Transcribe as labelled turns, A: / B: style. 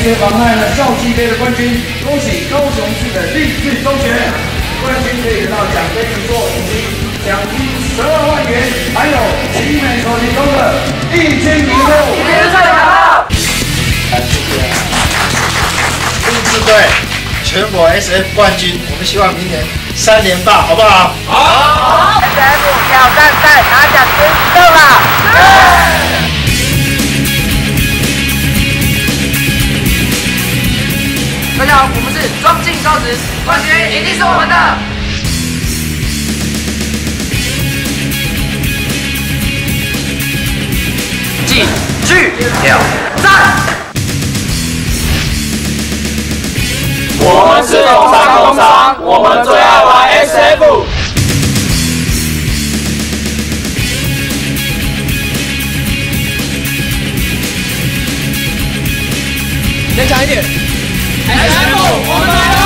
A: 些妨碍了校际杯的冠军，恭喜高雄市的励志中学冠军可以得到奖杯一座以及奖金12万元，还有集美所提供的1000名肉。
B: 谢谢好。
C: 励志队全国 SF 冠军，我们希望明年3连霸，好不好？
B: 好。SF 挑战赛拿奖金够了。大家好，我们是庄敬高职，冠军一定是我们的。继续挑战。
D: 我们是工商，我们最爱玩 SF。
E: 再强一点。SF 我们。